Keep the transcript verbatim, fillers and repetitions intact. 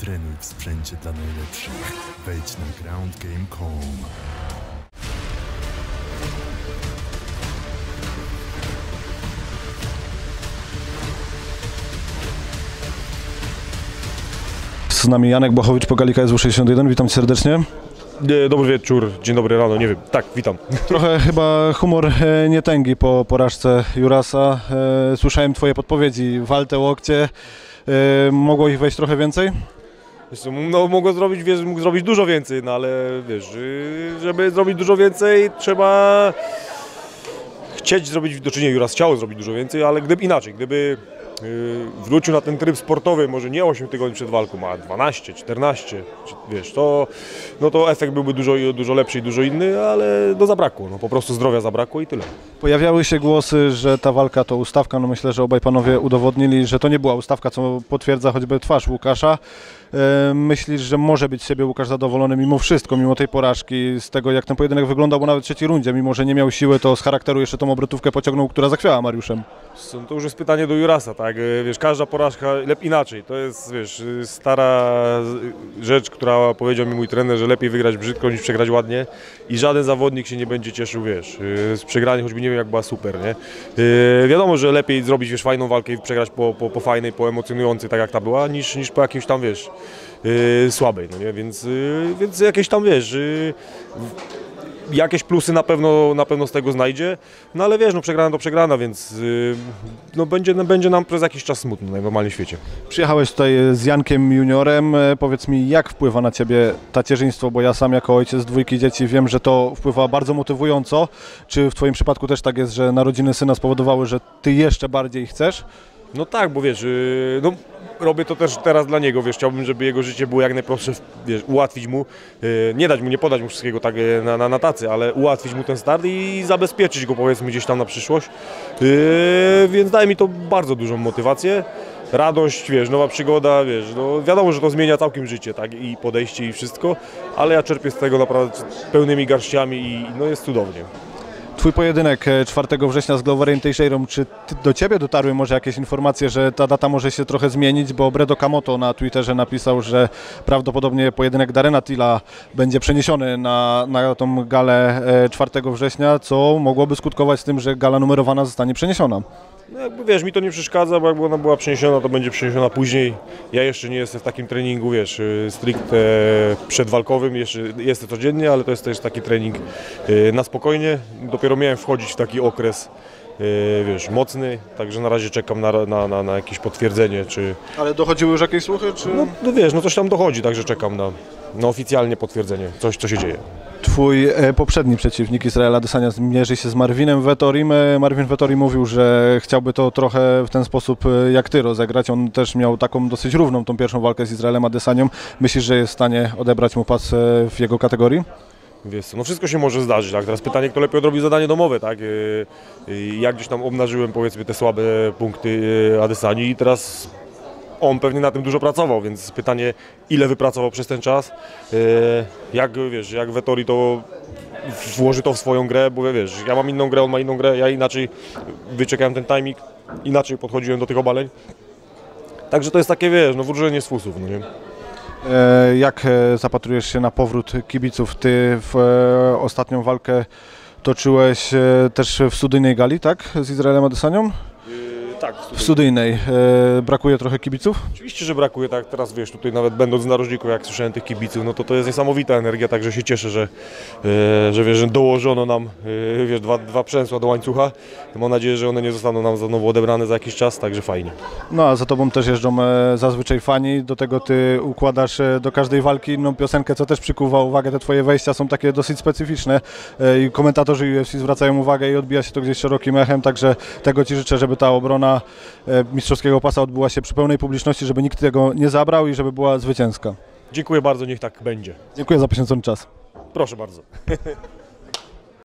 Trenuj w sprzęcie dla najlepszych. Wejdź na ground game kropka com. Z nami Janek Błachowicz, Pogali K S W sześćdziesiąt jeden, witam cię serdecznie. Dobry wieczór, dzień dobry rano, nie wiem, tak, witam. Trochę chyba humor nie tęgi po porażce Jurasa. Słyszałem twoje podpowiedzi, waltę, łokcie, mogło ich wejść trochę więcej? No mogło zrobić, wiesz, mógł zrobić dużo więcej, no ale wiesz, żeby zrobić dużo więcej trzeba chcieć zrobić, do czynienia Juras chciał zrobić dużo więcej, ale gdyby inaczej, gdyby wrócił na ten tryb sportowy, może nie osiem tygodni przed walką, a dwanaście, czternaście, wiesz, to, no to efekt byłby dużo, dużo lepszy i dużo inny, ale no zabrakło, no po prostu zdrowia zabrakło i tyle. Pojawiały się głosy, że ta walka to ustawka, no myślę, że obaj panowie udowodnili, że to nie była ustawka, co potwierdza choćby twarz Łukasza. Myślisz, że może być z siebie Łukasz zadowolony mimo wszystko, mimo tej porażki, z tego jak ten pojedynek wyglądał, bo nawet w trzeciej rundzie, mimo że nie miał siły, to z charakteru jeszcze tą obrotówkę pociągnął, która zachwiała Mariuszem. To już jest pytanie do Jurasa, tak, wiesz, każda porażka lepiej inaczej, to jest, wiesz, stara rzecz, która powiedział mi mój trener, że lepiej wygrać brzydko niż przegrać ładnie i żaden zawodnik się nie będzie cieszył, wiesz, z przegrania, choćby nie wiem jak była super, nie. Wiadomo, że lepiej zrobić, wiesz, fajną walkę i przegrać po, po, po fajnej, po emocjonującej, tak jak ta była, niż, niż po jakimś tam, wiesz, Yy, słabej, no nie? Więc, yy, więc jakieś tam, wiesz, yy, jakieś plusy na pewno, na pewno z tego znajdzie, no ale wiesz, no przegrana to przegrana, więc yy, no będzie, no będzie nam przez jakiś czas smutno najnormalniej w świecie. Przyjechałeś tutaj z Jankiem juniorem, powiedz mi, jak wpływa na ciebie tacierzyństwo, bo ja sam jako ojciec dwójki dzieci wiem, że to wpływa bardzo motywująco. Czy w twoim przypadku też tak jest, że narodziny syna spowodowały, że ty jeszcze bardziej chcesz? No tak, bo wiesz, yy, no robię to też teraz dla niego, wiesz, chciałbym, żeby jego życie było jak najprostsze, wiesz, ułatwić mu, yy, nie dać mu, nie podać mu wszystkiego tak na, na, na tacy, ale ułatwić mu ten start i zabezpieczyć go, powiedzmy, gdzieś tam na przyszłość, yy, więc daje mi to bardzo dużą motywację, radość, wiesz, nowa przygoda, wiesz, no wiadomo, że to zmienia całkiem życie, tak, i podejście i wszystko, ale ja czerpię z tego naprawdę pełnymi garściami i no jest cudownie. Twój pojedynek czwartego września z Gloverem Teixeirą, czy do ciebie dotarły może jakieś informacje, że ta data może się trochę zmienić, bo Bredo Kamoto na Twitterze napisał, że prawdopodobnie pojedynek Darrena Tilla będzie przeniesiony na, na tą galę czwartego września, co mogłoby skutkować z tym, że gala numerowana zostanie przeniesiona. No jakby wiesz, mi to nie przeszkadza, bo jakby ona była przeniesiona, to będzie przeniesiona później. Ja jeszcze nie jestem w takim treningu, wiesz, stricte przedwalkowym, jeszcze jestem codziennie, ale to jest też taki trening na spokojnie. Dopiero miałem wchodzić w taki okres, wiesz, mocny, także na razie czekam na, na, na, na jakieś potwierdzenie, czy... Ale dochodziły już jakieś słuchy, czy...? No, no wiesz, no coś tam dochodzi, także czekam na, na oficjalnie potwierdzenie, coś, co się dzieje. Twój poprzedni przeciwnik Israel Adesanya mierzy się z Marvinem Vettorim. Marvin Vettori mówił, że chciałby to trochę w ten sposób jak ty rozegrać. On też miał taką dosyć równą tą pierwszą walkę z Israelem Adesanią. Myślisz, że jest w stanie odebrać mu pas w jego kategorii? Wiesz co, no wszystko się może zdarzyć, tak? Teraz pytanie, kto lepiej odrobi zadanie domowe, tak? Ja gdzieś tam obnażyłem, powiedzmy, te słabe punkty Adesanii i teraz on pewnie na tym dużo pracował, więc pytanie, ile wypracował przez ten czas, jak, wiesz, jak Vettori to włoży to w swoją grę, bo wiesz, ja mam inną grę, on ma inną grę, ja inaczej wyczekałem ten timing, inaczej podchodziłem do tych obaleń, także to jest takie, wiesz, no wróżenie z fusów, no nie? Jak zapatrujesz się na powrót kibiców? Ty w ostatnią walkę toczyłeś też w studyjnej gali, tak? Z Izraelem Adesanią? Tak, w studyjnej. E, brakuje trochę kibiców? Oczywiście, że brakuje, tak teraz wiesz, tutaj nawet będąc w narożniku, jak słyszałem tych kibiców, no to to jest niesamowita energia, także się cieszę, że, e, że wiesz, że dołożono nam e, wiesz, dwa, dwa przęsła do łańcucha. Mam nadzieję, że one nie zostaną nam znowu odebrane za jakiś czas, także fajnie. No a za tobą też jeżdżą e, zazwyczaj fani, do tego ty układasz e, do każdej walki inną piosenkę, co też przykuwa uwagę, te twoje wejścia są takie dosyć specyficzne e, i komentatorzy U F C zwracają uwagę i odbija się to gdzieś szerokim echem, także tego ci życzę, żeby ta obrona mistrzowskiego pasa odbyła się przy pełnej publiczności, żeby nikt tego nie zabrał i żeby była zwycięska. Dziękuję bardzo, niech tak będzie. Dziękuję za poświęcony czas. Proszę bardzo.